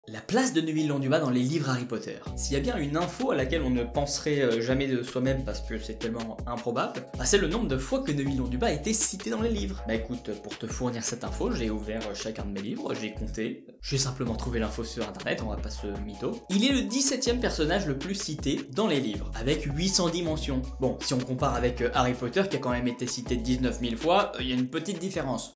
La place de Neville Londubat dans les livres Harry Potter. S'il y a bien une info à laquelle on ne penserait jamais de soi-même parce que c'est tellement improbable, c'est le nombre de fois que Neville Londubat a été cité dans les livres. Bah écoute, pour te fournir cette info, j'ai ouvert chacun de mes livres, j'ai compté, j'ai simplement trouvé l'info sur internet, on va pas se mytho. Il est le 17e personnage le plus cité dans les livres, avec 810 mentions. Bon, si on compare avec Harry Potter qui a quand même été cité 19 000 fois, il y a une petite différence.